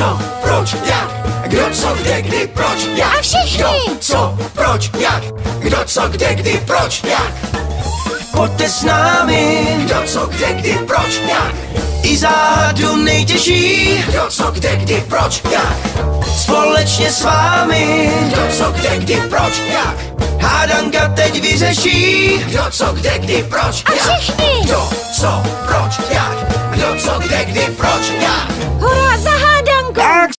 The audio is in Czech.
co, proč, jak, kdo, co, kde, kdy, proč, jak. A všichni. Kdo, co, proč, jak, kdo, co, kde, kdy, proč, jak. Pojďte s námi, kdo, co, kde, kdy, proč, jak. I záhadu nejtěžší, kdo, co, kde, kdy, proč, jak. Společně s vámi, kdo, co, kde, kdy, proč, jak. Hádanka teď vyřeší, kdo, co, kde, kdy, proč, A jak. všichni. Kdo, co, proč, jak, kdo, co, kde, kdy, proč, jak.